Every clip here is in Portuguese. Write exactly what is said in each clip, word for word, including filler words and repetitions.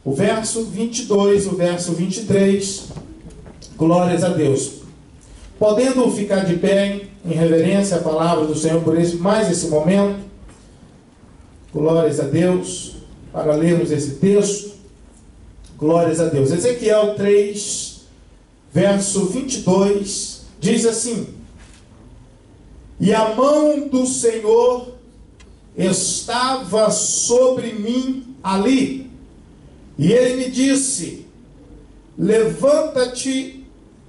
o verso vinte e dois, o verso vinte e três. Glórias a Deus. Podendo ficar de pé em reverência à palavra do Senhor por esse, mais esse momento. Glórias a Deus, para lermos esse texto. Glórias a Deus. Ezequiel três, verso vinte e dois, diz assim: e a mão do Senhor estava sobre mim ali, e ele me disse: levanta-te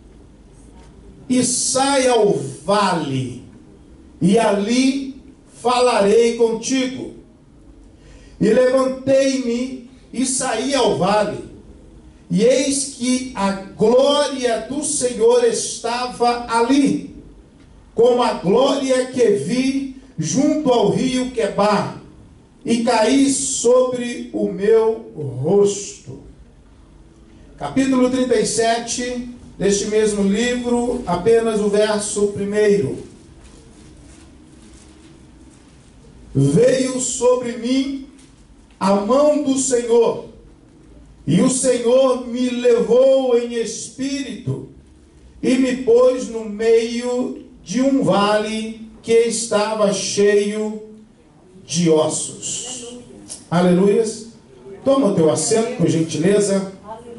e sai ao vale, e ali falarei contigo. E levantei-me e saí ao vale, e eis que a glória do Senhor estava ali, como a glória que vi junto ao rio Quebar, e caí sobre o meu rosto. Capítulo trinta e sete deste mesmo livro, apenas o verso primeiro. Veio sobre mim a mão do Senhor, e o Senhor me levou em espírito, e me pôs no meio de um vale que estava cheio de ossos. Aleluias. Toma o teu assento, por gentileza.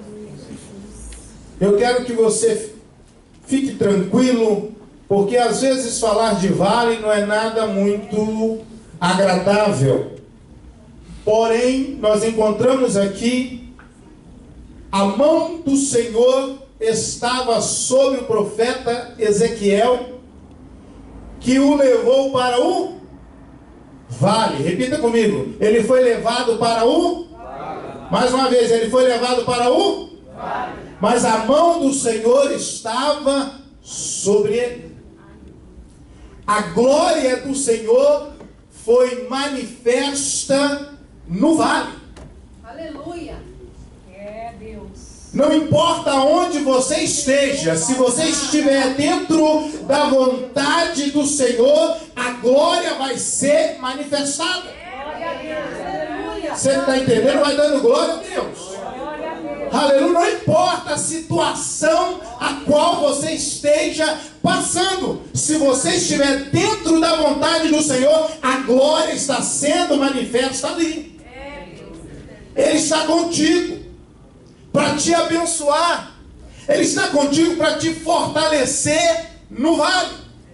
Eu quero que você fique tranquilo, porque às vezes falar de vale não é nada muito agradável. Porém, nós encontramos aqui, a mão do Senhor estava sobre o profeta Ezequiel, que o levou para o vale. Repita comigo. Ele foi levado para o vale. Mais uma vez, ele foi levado para o vale. Mas a mão do Senhor estava sobre ele. A glória do Senhor foi manifesta no vale. Aleluia. É Deus. Não importa onde você esteja, se você estiver dentro da vontade do Senhor, a glória vai ser manifestada. Glória a Deus. Aleluia. Você está entendendo? Vai dando glória a Deus. Glória a Deus. Aleluia. Não importa a situação a qual você esteja passando, se você estiver dentro da vontade do Senhor, a glória está sendo manifesta ali. Ele está contigo para te abençoar. Ele está contigo para te fortalecer no vale.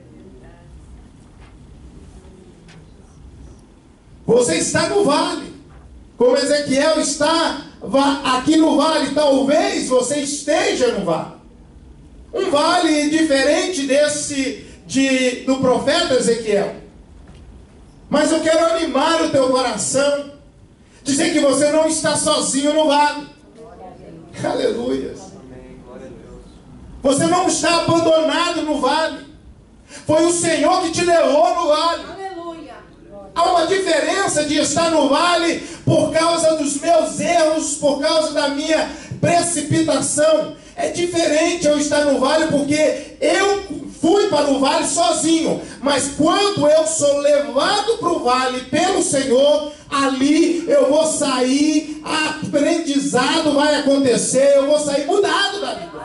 Você está no vale, como Ezequiel está aqui no vale. Talvez você esteja no vale, um vale diferente desse de, do profeta Ezequiel. Mas eu quero animar o teu coração, dizer que você não está sozinho no vale. Aleluia. Você não está abandonado no vale. Foi o Senhor que te levou no vale. Aleluia. Há uma diferença de estar no vale por causa dos meus erros, por causa da minha precipitação. É diferente eu estar no vale porque eu fui para o vale sozinho. Mas quando eu sou levado para o vale pelo Senhor, ali eu vou sair, aprendizado vai acontecer, eu vou sair mudado da vida.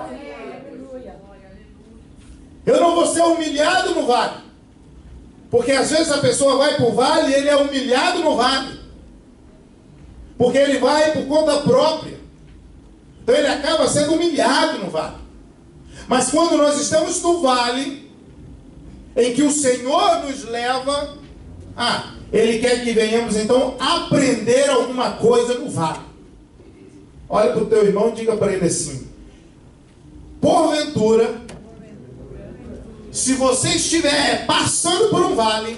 Eu não vou ser humilhado no vale. Porque às vezes a pessoa vai para o vale e ele é humilhado no vale. Porque ele vai por conta própria. Então ele acaba sendo humilhado no vale. Mas quando nós estamos no vale, em que o Senhor nos leva, ah, Ele quer que venhamos então aprender alguma coisa no vale. Olha para o teu irmão e diga para ele assim: porventura, se você estiver passando por um vale,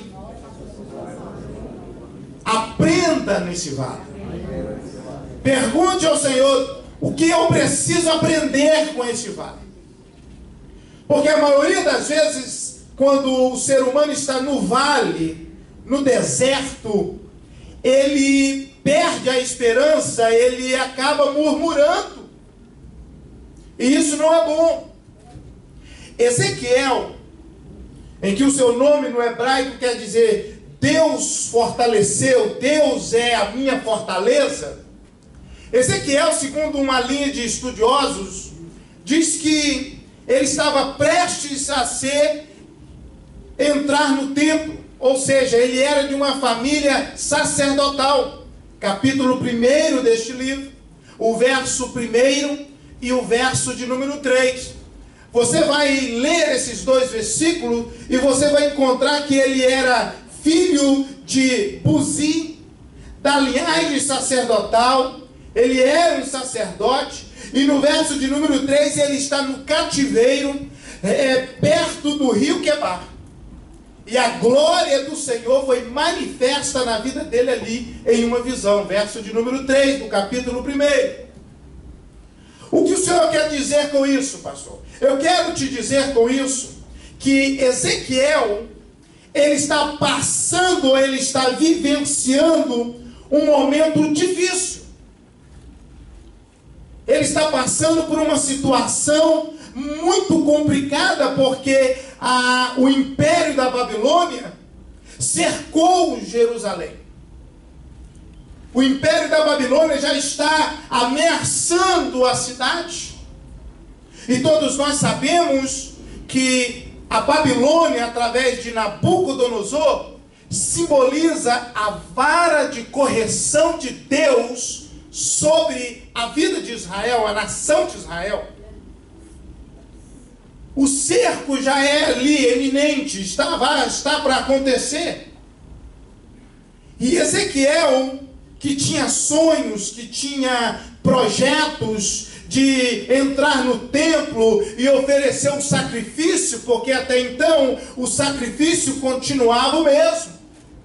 aprenda nesse vale. Pergunte ao Senhor: o que eu preciso aprender com este vale? Porque a maioria das vezes, quando o ser humano está no vale, no deserto, ele perde a esperança, ele acaba murmurando. E isso não é bom. Ezequiel, em que o seu nome no hebraico quer dizer Deus fortaleceu, Deus é a minha fortaleza, Ezequiel, segundo uma linha de estudiosos, diz que ele estava prestes a ser, entrar no templo, ou seja, ele era de uma família sacerdotal. Capítulo primeiro deste livro, o verso primeiro e o verso de número três. Você vai ler esses dois versículos e você vai encontrar que ele era filho de Buzi, da linhagem sacerdotal. Ele era um sacerdote. E no verso de número três ele está no cativeiro, é, perto do rio Quebar. E a glória do Senhor foi manifesta na vida dele ali em uma visão. Verso de número três do capítulo primeiro. O que o Senhor quer dizer com isso, pastor? Eu quero te dizer com isso que Ezequiel, ele está passando, ele está vivenciando um momento difícil. Ele está passando por uma situação muito complicada, porque a, o império da Babilônia cercou Jerusalém. O império da Babilônia já está ameaçando a cidade. E todos nós sabemos que a Babilônia, através de Nabucodonosor, simboliza a vara de correção de Deus sobre a vida de Israel, a nação de Israel. O cerco já é ali eminente, está, vai, está para acontecer. E Ezequiel, que tinha sonhos, que tinha projetos de entrar no templo e oferecer um sacrifício, porque até então o sacrifício continuava o mesmo.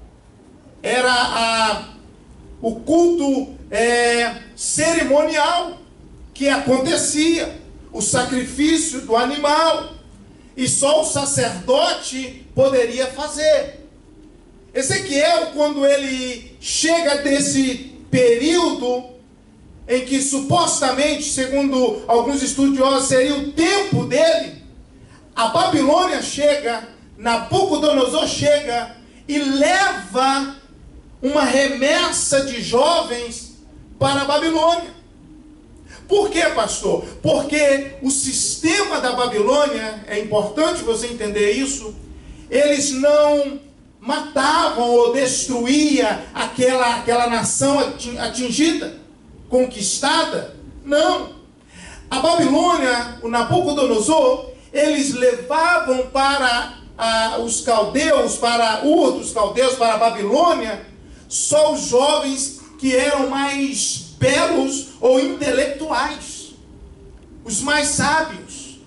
Era a, o culto é, cerimonial que acontecia, o sacrifício do animal, e só o sacerdote poderia fazer. Ezequiel, quando ele chega desse período em que supostamente, segundo alguns estudiosos, seria o tempo dele, a Babilônia chega, Nabucodonosor chega e leva uma remessa de jovens para a Babilônia. Por quê, pastor? Porque o sistema da Babilônia, é importante você entender isso, eles não matavam ou destruíam aquela, aquela nação atingida, conquistada. Não. A Babilônia, o Nabucodonosor, eles levavam para ah, os caldeus, para Ur dos caldeus, para a Babilônia, só os jovens que eram mais belos ou intelectuais, os mais sábios.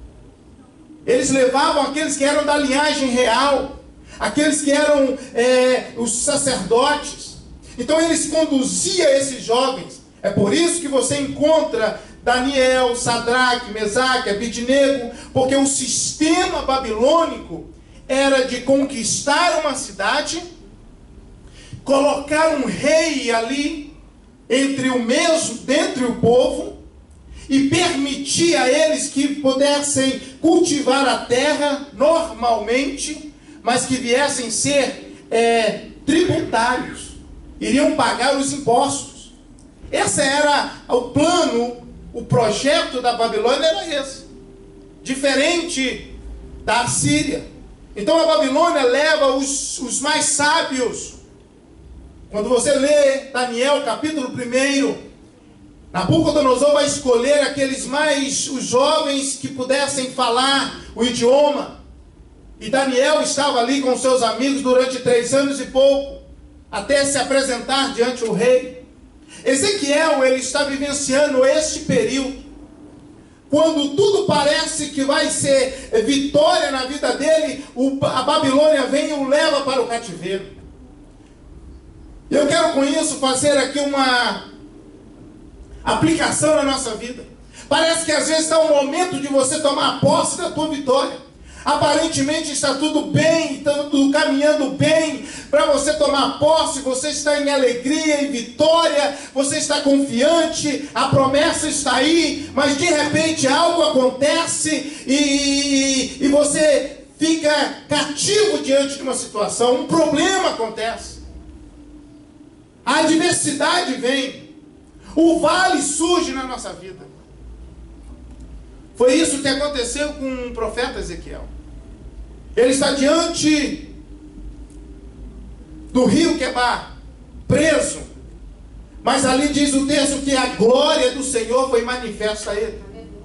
Eles levavam aqueles que eram da linhagem real, aqueles que eram é, os sacerdotes. Então eles conduziam esses jovens. É por isso que você encontra Daniel, Sadraque, Mesaque, Abidnego, porque o sistema babilônico era de conquistar uma cidade, colocar um rei ali entre o mesmo, dentre o povo, e permitir a eles que pudessem cultivar a terra normalmente, mas que viessem ser é, tributários, iriam pagar os impostos. Esse era o plano, o projeto da Babilônia era esse, diferente da Assíria. Então a Babilônia leva os, os mais sábios. Quando você lê Daniel capítulo primeiro, Nabucodonosor vai escolher aqueles mais, os jovens que pudessem falar o idioma. E Daniel estava ali com seus amigos durante três anos e pouco, até se apresentar diante do rei. Ezequiel, ele está vivenciando este período, quando tudo parece que vai ser vitória na vida dele, a Babilônia vem e o leva para o cativeiro. Eu quero com isso fazer aqui uma aplicação na nossa vida. Parece que às vezes está o momento de você tomar posse da tua vitória. Aparentemente está tudo bem, está tudo caminhando bem para você tomar posse, você está em alegria, em vitória, você está confiante, a promessa está aí, mas de repente algo acontece e, e você fica cativo diante de uma situação, um problema acontece. A adversidade vem, O vale surge na nossa vida. Foi isso que aconteceu com o profeta Ezequiel. Ele está diante do rio Quebar, preso. Mas ali diz o texto que a glória do Senhor foi manifesta a ele.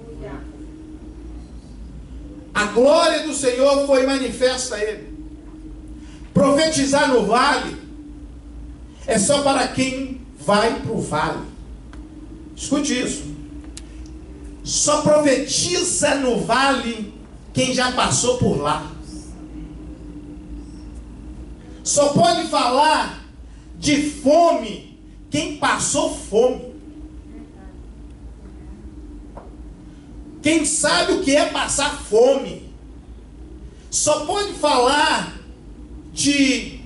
A glória do Senhor foi manifesta a ele. Profetizar no vale é só para quem vai para o vale. Escute isso. Só profetiza no vale quem já passou por lá. Só pode falar de fome quem passou fome. Quem sabe o que é passar fome. Só pode falar de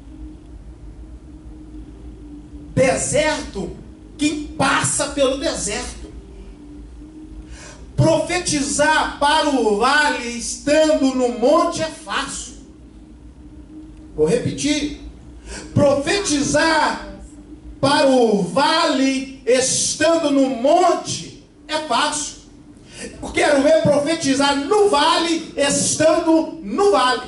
deserto quem passa pelo deserto. Profetizar para o vale estando no monte é fácil. Vou repetir. Profetizar para o vale estando no monte é fácil. Eu quero ver profetizar no vale estando no vale.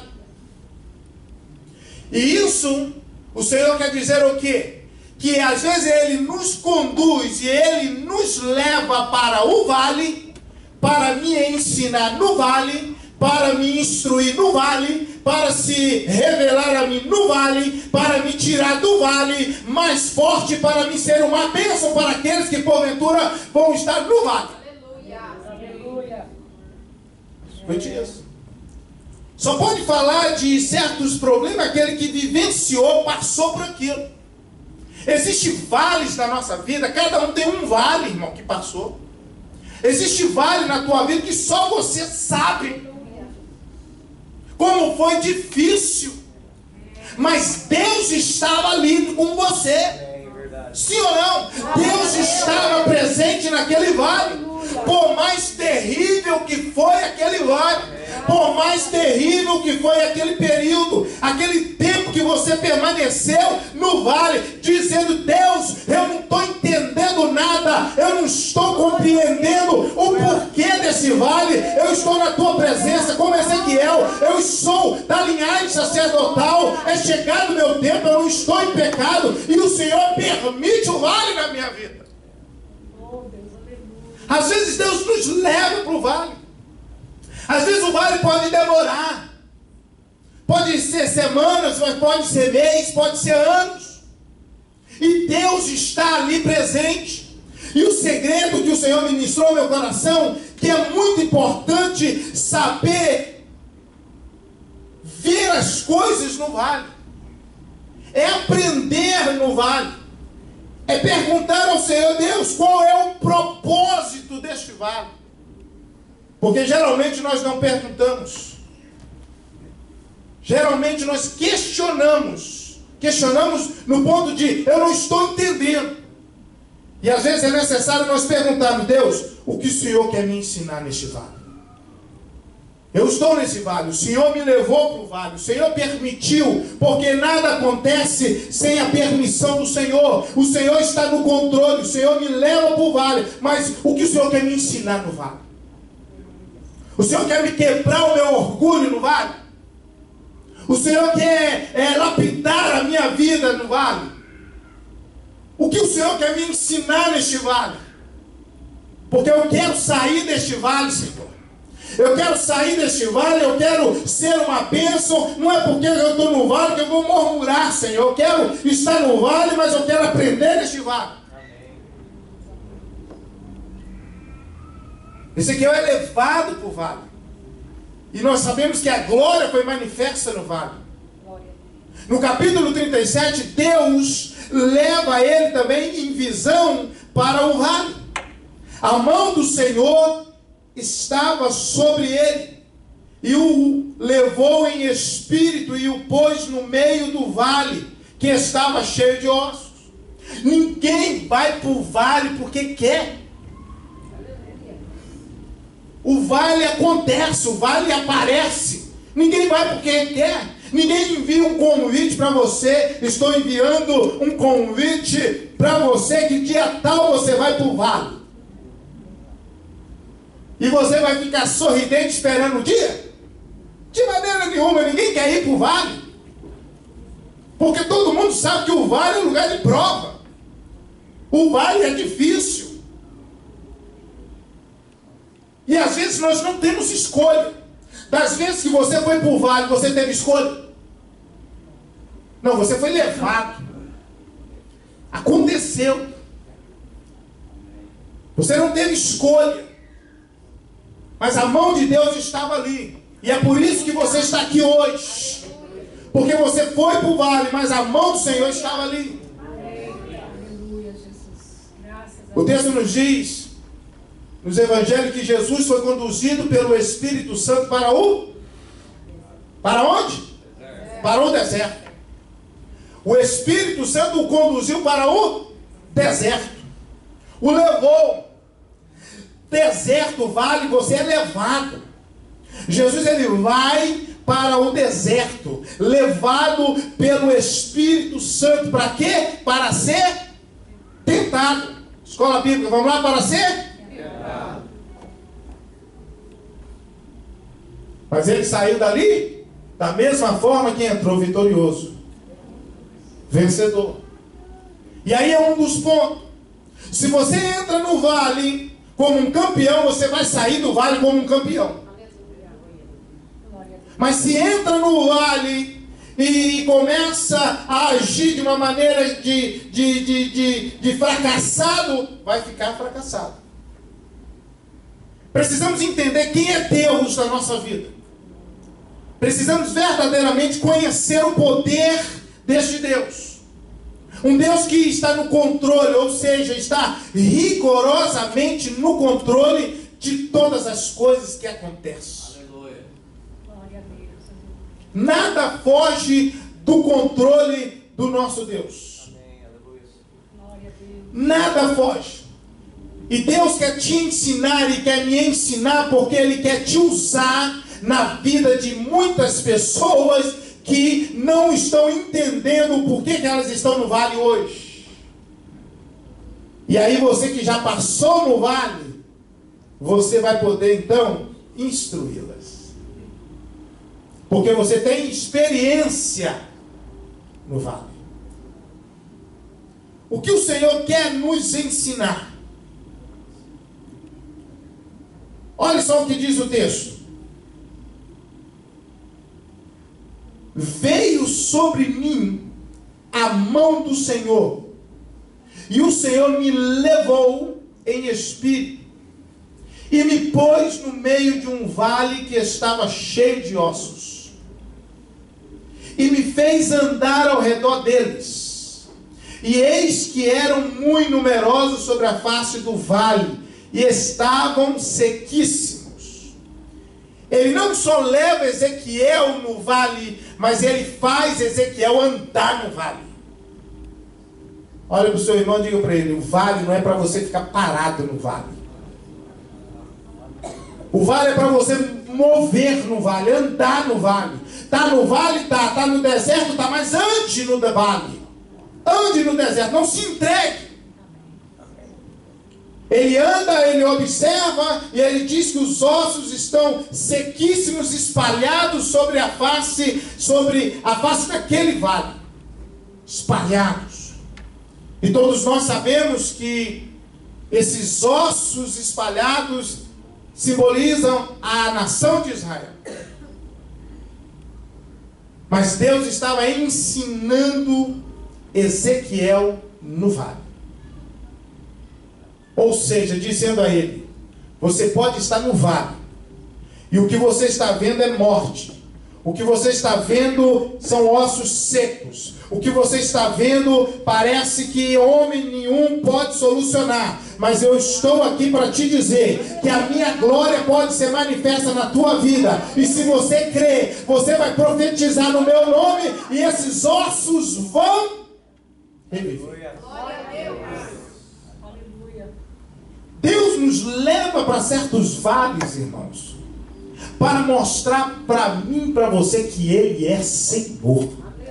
E isso, o Senhor quer dizer o quê? Que às vezes Ele nos conduz e Ele nos leva para o vale, para me ensinar no vale, para me instruir no vale, para se revelar a mim no vale, para me tirar do vale mais forte, para me ser uma bênção para aqueles que porventura vão estar no vale. Aleluia. Escute isso. Só pode falar de certos problemas aquele que vivenciou, passou por aquilo. Existem vales na nossa vida, cada um tem um vale, irmão, que passou. Existe vale na tua vida que só você sabe como foi difícil, mas Deus estava ali com você. Sim ou não? Deus estava presente naquele vale. Por mais terrível que foi aquele vale, por mais terrível que foi aquele período, aquele tempo que você permaneceu no vale, dizendo: Deus, eu não estou entendendo nada, eu não estou compreendendo o porquê desse vale, eu estou na tua presença, como Ezequiel, eu sou da linhagem sacerdotal, é chegado o meu tempo, eu não estou em pecado, e o Senhor permite o vale na minha vida. Às vezes Deus nos leva para o vale. Às vezes o vale pode demorar. Pode ser semanas, mas pode ser mês, pode ser anos. E Deus está ali presente. E o segredo que o Senhor ministrou ao meu coração, que é muito importante saber ver as coisas no vale. É aprender no vale. É perguntar ao Senhor: Deus, qual é o propósito deste vale? Porque geralmente nós não perguntamos. Geralmente nós questionamos. Questionamos no ponto de: eu não estou entendendo. E às vezes é necessário nós perguntarmos: Deus, o que o Senhor quer me ensinar neste vale? Eu estou nesse vale, o Senhor me levou para o vale, o Senhor permitiu, porque nada acontece sem a permissão do Senhor. O Senhor está no controle, o Senhor me leva para o vale, mas o que o Senhor quer me ensinar no vale? O Senhor quer me quebrar o meu orgulho no vale? O Senhor quer é, lapidar a minha vida no vale? O que o Senhor quer me ensinar neste vale? Porque eu quero sair deste vale, Senhor. Eu quero sair deste vale, eu quero ser uma bênção. Não é porque eu estou no vale que eu vou murmurar, Senhor. Eu quero estar no vale, mas eu quero aprender neste vale. Ezequiel é levado para o vale. E nós sabemos que a glória foi manifesta no vale. No capítulo trinta e sete, Deus leva ele também em visão para o vale. A mão do Senhor estava sobre ele, e o levou em espírito e o pôs no meio do vale, que estava cheio de ossos. Ninguém vai para o vale porque quer. O vale acontece, o vale aparece. Ninguém vai porque quer. Ninguém envia um convite para você. Estou enviando um convite para você que dia tal você vai para o vale. E você vai ficar sorridente esperando o dia? De maneira nenhuma, ninguém quer ir para o vale. Porque todo mundo sabe que o vale é lugar de prova. O vale é difícil. E às vezes nós não temos escolha. Das vezes que você foi para o vale, você teve escolha? Não, você foi levado. Aconteceu. Você não teve escolha. Mas a mão de Deus estava ali. E é por isso que você está aqui hoje. Porque você foi para o vale, mas a mão do Senhor estava ali. O texto nos diz, nos evangelhos, que Jesus foi conduzido pelo Espírito Santo para o... Para onde? Deserto. Para o deserto. O Espírito Santo o conduziu para o deserto. O levou. Deserto, vale, você é levado. Jesus, ele vai para o deserto, levado pelo Espírito Santo. Para quê? Para ser tentado. Escola bíblica, vamos lá, para ser tentado. Mas ele saiu dali da mesma forma que entrou, vitorioso, vencedor. E aí é um dos pontos. Se você entra no vale como um campeão, você vai sair do vale como um campeão. Mas se entra no vale e começa a agir de uma maneira de, de, de, de, de fracassado, vai ficar fracassado. Precisamos entender quem é Deus na nossa vida. Precisamos verdadeiramente conhecer o poder deste Deus. Um Deus que está no controle, ou seja, está rigorosamente no controle de todas as coisas que acontecem. Nada foge do controle do nosso Deus. Nada foge. E Deus quer te ensinar e quer me ensinar, porque Ele quer te usar na vida de muitas pessoas que não estão entendendo o porquê que elas estão no vale hoje. E aí você que já passou no vale, você vai poder então instruí-las. Porque você tem experiência no vale. O que o Senhor quer nos ensinar? Olha só o que diz o texto. Veio sobre mim a mão do Senhor, e o Senhor me levou em espírito, e me pôs no meio de um vale que estava cheio de ossos, e me fez andar ao redor deles. E eis que eram muito numerosos sobre a face do vale, e estavam sequíssimos. Ele não só leva Ezequiel no vale, mas ele faz Ezequiel andar no vale. Olha para o seu irmão e diga para ele: o vale não é para você ficar parado no vale. O vale é para você mover no vale, andar no vale. Está no vale, está, está no deserto, está, mas ande no vale. Ande no deserto, não se entregue. Ele anda, ele observa, e ele diz que os ossos estão sequíssimos, espalhados sobre a face, sobre a face daquele vale. Espalhados. E todos nós sabemos que esses ossos espalhados simbolizam a nação de Israel. Mas Deus estava ensinando Ezequiel no vale. Ou seja, dizendo a ele: você pode estar no vale, e o que você está vendo é morte. O que você está vendo são ossos secos. O que você está vendo parece que homem nenhum pode solucionar. Mas eu estou aqui para te dizer que a minha glória pode ser manifesta na tua vida. E se você crer, você vai profetizar no meu nome, e esses ossos vão reviver. Glória a Deus. Deus nos leva para certos vales, irmãos, para mostrar para mim e para você que Ele é Senhor.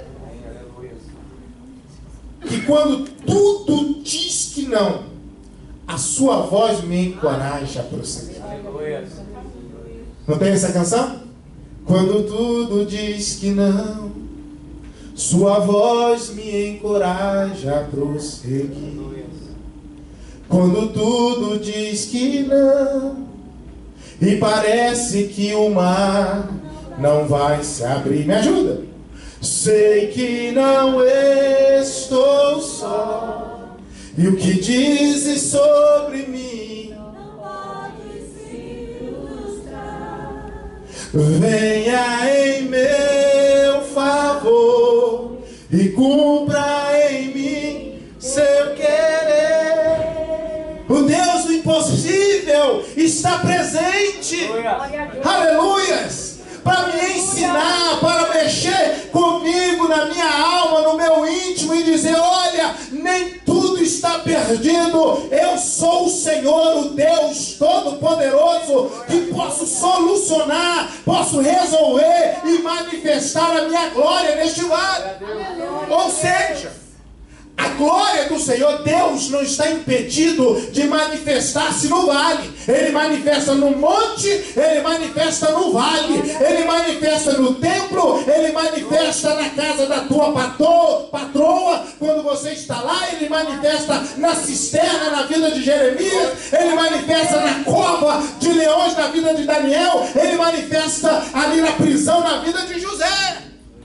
Que quando tudo diz que não, a sua voz me encoraja a prosseguir. Não tem essa canção? Quando tudo diz que não, sua voz me encoraja a prosseguir. Quando tudo diz que não, e parece que o mar não vai se abrir. Me ajuda. Sei que não estou só, e o que dizes sobre mim não pode se frustrar. Venha em meu favor e cumpra em mim seu querer. O Deus do impossível está presente. Aleluias! Para me ensinar, para mexer comigo, na minha alma, no meu íntimo, e dizer: olha, nem tudo está perdido. Eu sou o Senhor, o Deus Todo-Poderoso, que posso solucionar, posso resolver e manifestar a minha glória neste vale. Ou seja, a glória do Senhor, Deus não está impedido de manifestar-se no vale. Ele manifesta no monte, Ele manifesta no vale, Ele manifesta no templo, Ele manifesta na casa da tua patroa, quando você está lá, Ele manifesta na cisterna, na vida de Jeremias, Ele manifesta na cova de leões, na vida de Daniel, Ele manifesta ali na prisão, na vida de José.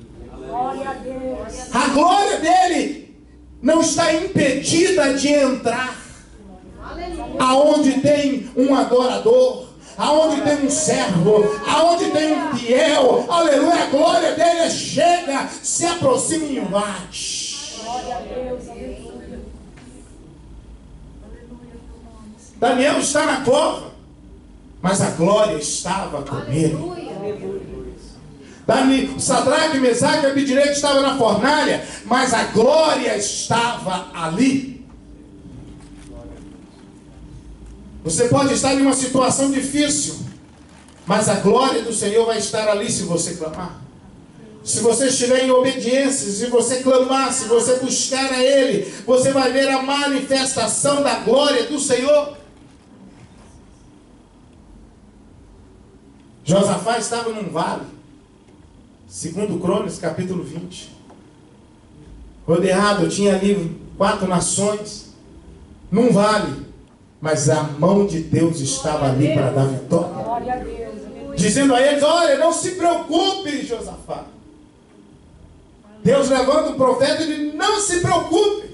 A glória dele não está impedida de entrar aonde tem um adorador, aonde tem um servo, aonde tem um fiel. Aleluia, a glória dele chega, se aproxima e invade. Daniel está na cova, mas a glória estava com ele. Sadraque, Mesaque e Abidinego estavam na fornalha, mas a glória estava ali. Você pode estar em uma situação difícil, mas a glória do Senhor vai estar ali se você clamar. Se você estiver em obediência, se você clamar, se você buscar a Ele, você vai ver a manifestação da glória do Senhor. Josafá estava num vale. Segundo Crônicas, capítulo vinte. Rodeado, tinha ali quatro nações, num vale. Mas a mão de Deus estava ali para dar vitória. Dizendo a eles: olha, não se preocupe, Josafá. Deus levanta o profeta e diz: não se preocupe.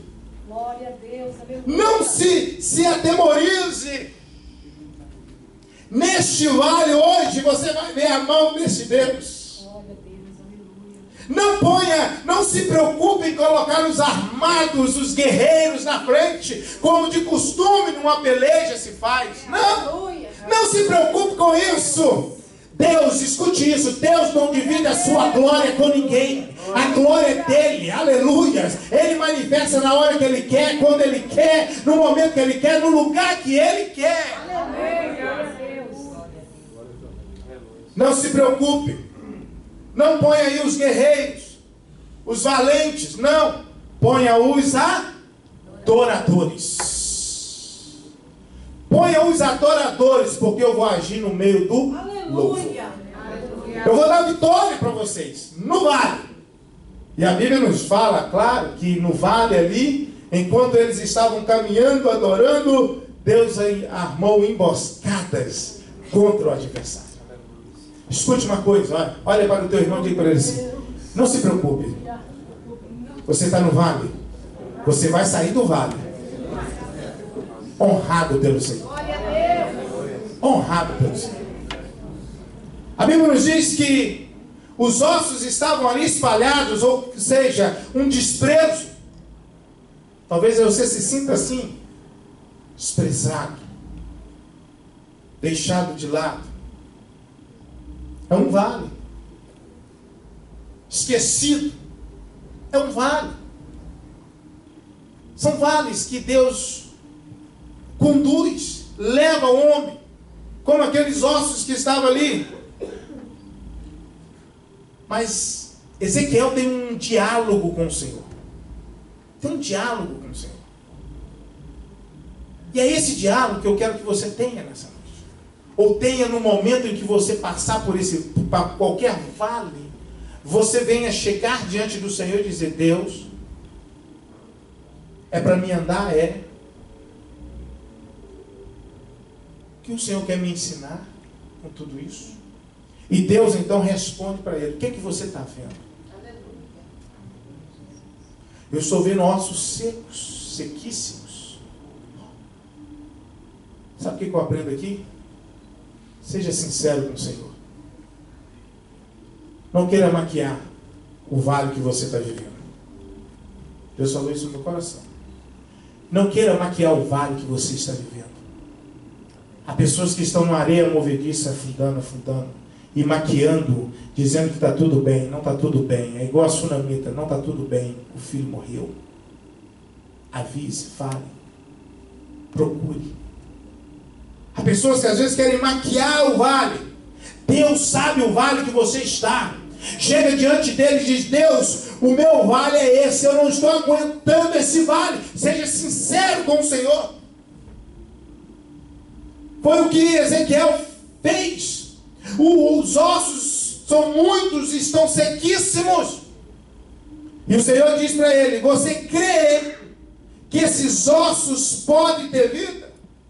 Não se, se atemorize. Neste vale hoje você vai ver a mão desse Deus. Não ponha, não se preocupe em colocar os armados, os guerreiros na frente, como de costume numa peleja se faz. Não, não se preocupe com isso. Deus, escute isso, Deus não divide a sua glória com ninguém. A glória é dele, aleluia. Ele manifesta na hora que ele quer, quando ele quer, no momento que ele quer, no lugar que ele quer. Não se preocupe. Não ponha aí os guerreiros, os valentes, não. Ponha os adoradores. Ponha os adoradores, porque eu vou agir no meio do louvor. Eu vou dar vitória para vocês, no vale. E a Bíblia nos fala, claro, que no vale ali, enquanto eles estavam caminhando, adorando, Deus aí armou emboscadas contra o adversário. Escute uma coisa, olha, olha para o teu irmão e diga para ele assim: não se preocupe. Você está no vale. Você vai sair do vale honrado pelo Senhor. Honrado pelo Senhor. A Bíblia nos diz que os ossos estavam ali espalhados, ou seja, um desprezo. Talvez você se sinta assim, desprezado, deixado de lado. É um vale. Esquecido. É um vale. São vales que Deus conduz, leva o homem, como aqueles ossos que estavam ali. Mas Ezequiel tem um diálogo com o Senhor. Tem um diálogo com o Senhor. E é esse diálogo que eu quero que você tenha nessa noite. Ou tenha no momento em que você passar por esse, por qualquer vale, você venha chegar diante do Senhor e dizer: Deus, é para mim andar? É. O que o Senhor quer me ensinar com tudo isso? E Deus então responde para ele: o que é que você está vendo? Eu estou vendo ossos secos, sequíssimos. Sabe o que eu aprendo aqui? Seja sincero com o Senhor. Não queira maquiar o vale que você está vivendo. Deus falou isso no meu coração. Não queira maquiar o vale que você está vivendo. Há pessoas que estão na areia movediça, afundando, afundando, e maquiando, dizendo que está tudo bem. Não está tudo bem. É igual a tsunamita. Não está tudo bem. O filho morreu. Avise, fale, procure. Há pessoas que às vezes querem maquiar o vale. Deus sabe o vale que você está. Chega diante dele e diz: Deus, o meu vale é esse, eu não estou aguentando esse vale. Seja sincero com o Senhor. Foi o que Ezequiel fez. Os ossos são muitos, estão sequíssimos. E o Senhor diz para ele: você crê que esses ossos podem ter vida?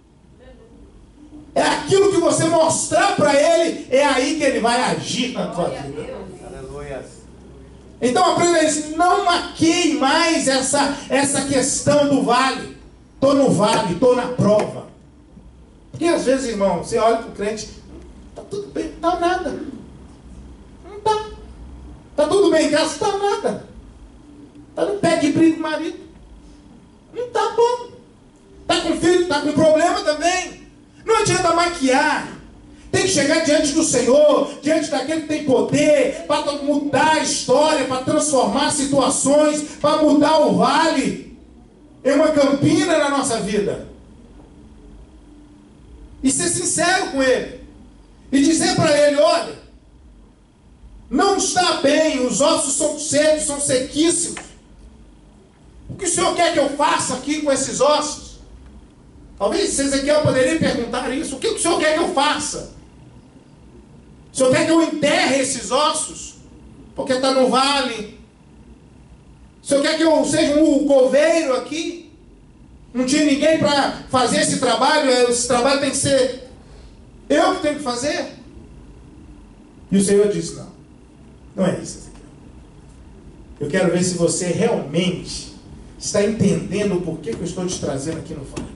É aquilo que você mostrar para ele, é aí que ele vai agir na tua vida. Então aprenda isso. Não maqueie mais essa, essa questão do vale. Estou no vale, estou na prova. Porque às vezes, irmão, você olha para o crente: está tudo bem, não está nada. Não está. Está tudo bem em casa? Não está nada. Está no pé de briga com o marido? Não está bom. Está com filho? Está com problema também. Não adianta maquiar. Tem que chegar diante do Senhor, diante daquele que tem poder, para mudar a história, para transformar situações, para mudar o vale em uma campina na nossa vida. E ser sincero com ele. E dizer para ele: olha, não está bem, os ossos são secos, são sequíssimos. O que o Senhor quer que eu faça aqui com esses ossos? Talvez Ezequiel poderia perguntar isso: o que o Senhor quer que eu faça? O Senhor quer que eu enterre esses ossos? Porque está no vale. O Senhor quer que eu seja um coveiro aqui? Não tinha ninguém para fazer esse trabalho. Esse trabalho tem que ser eu que tenho que fazer. E o Senhor disse: não, não é isso, Ezequiel. Eu quero ver se você realmente está entendendo o porquê que eu estou te trazendo aqui no vale.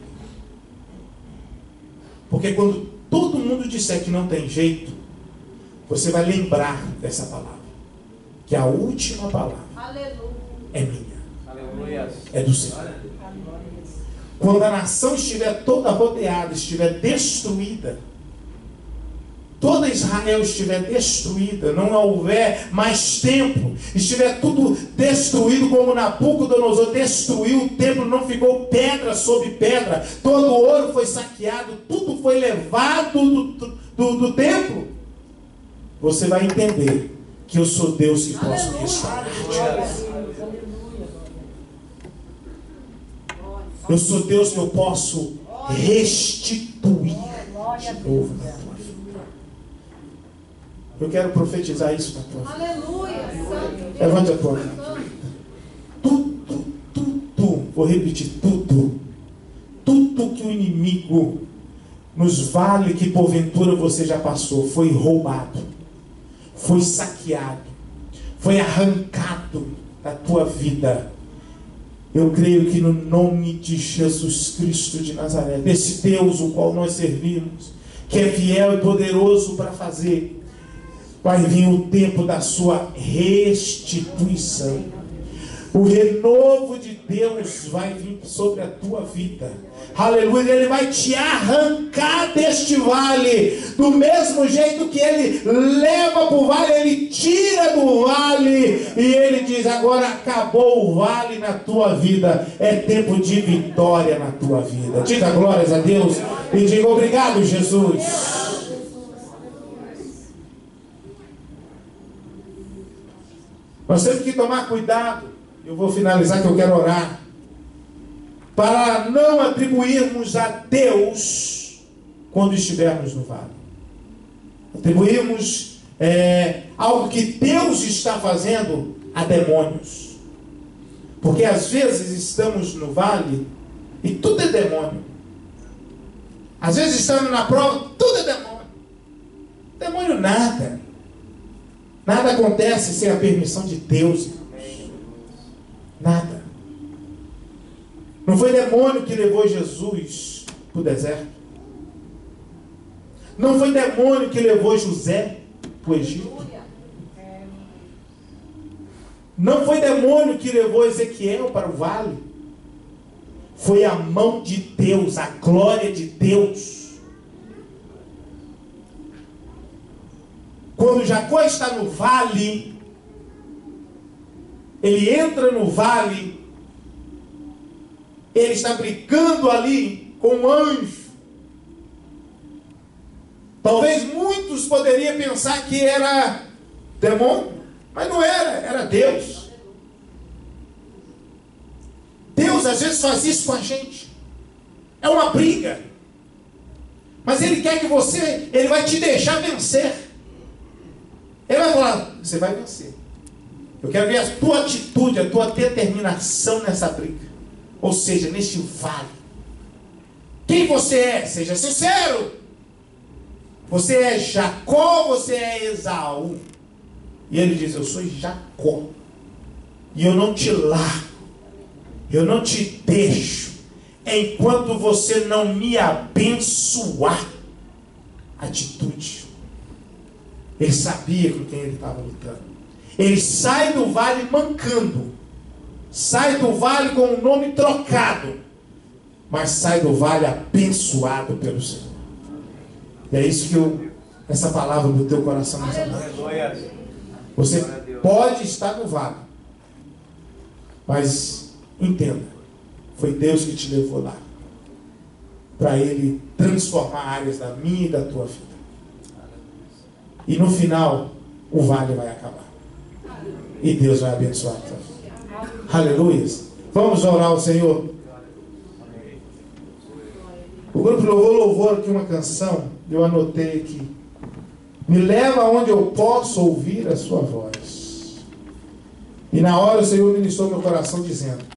Porque quando todo mundo disser que não tem jeito, você vai lembrar dessa palavra. Que a última palavra Aleluia. É minha. Aleluia. É do Senhor. Quando a nação estiver toda rodeada, estiver destruída, toda Israel estiver destruída, não houver mais tempo, estiver tudo destruído, como Nabucodonosor destruiu o templo, não ficou pedra sobre pedra, todo o ouro foi saqueado, tudo foi levado do, do, do templo, você vai entender que eu sou Deus que posso restaurar. Eu sou Deus que eu posso restituir de novo na tua vida. Eu quero profetizar isso na tua vida. Aleluia. Levante a tua mão. Tudo, tudo, vou repetir, tudo. Tudo que o inimigo nos vale que porventura você já passou, foi roubado, foi saqueado, foi arrancado da tua vida. Eu creio que no nome de Jesus Cristo de Nazaré, desse Deus o qual nós servimos, que é fiel e poderoso para fazer, vai vir o tempo da sua restituição. O renovo de Deus vai vir sobre a tua vida. Aleluia. Ele vai te arrancar deste vale. Do mesmo jeito que ele leva para o vale, ele tira do vale. E ele diz: agora acabou o vale na tua vida. É tempo de vitória na tua vida. Diga glórias a Deus. E diga: obrigado, Jesus. Nós temos que tomar cuidado. Eu vou finalizar que eu quero orar. Para não atribuirmos a Deus quando estivermos no vale. Atribuirmos é, algo que Deus está fazendo a demônios. Porque às vezes estamos no vale e tudo é demônio. Às vezes estamos na prova, tudo é demônio. Demônio nada. Nada acontece sem a permissão de Deus, irmãos. Nada. Não foi demônio que levou Jesus para o deserto. Não foi demônio que levou José para o Egito. Não foi demônio que levou Ezequiel para o vale. Foi a mão de Deus, a glória de Deus. Quando Jacó está no vale, ele entra no vale, ele está brincando ali com um anjo. Talvez muitos poderiam pensar que era demônio, mas não era, era Deus. Deus às vezes faz isso com a gente. É uma briga. Mas Ele quer que você, Ele vai te deixar vencer. Ele vai falar, você vai vencer. Eu quero ver a tua atitude, a tua determinação nessa briga. Ou seja, neste vale. Quem você é? Seja sincero. Você é Jacó, você é Esaú. E ele diz, eu sou Jacó. E eu não te largo. Eu não te deixo. Enquanto você não me abençoar. Atitude. Ele sabia com quem ele estava lutando. Ele sai do vale mancando. Sai do vale com o nome trocado. Mas sai do vale abençoado pelo Senhor. E é isso que eu, essa palavra do teu coração nessa noite. Você pode estar no vale. Mas entenda. Foi Deus que te levou lá. Para Ele transformar áreas da minha e da tua vida. E no final, o vale vai acabar. E Deus vai abençoar a tua vida. Aleluia. Vamos orar ao Senhor. O grupo louvou, louvou aqui uma canção. Eu anotei aqui. Me leva aonde eu posso ouvir a sua voz. E na hora o Senhor ministrou meu coração dizendo.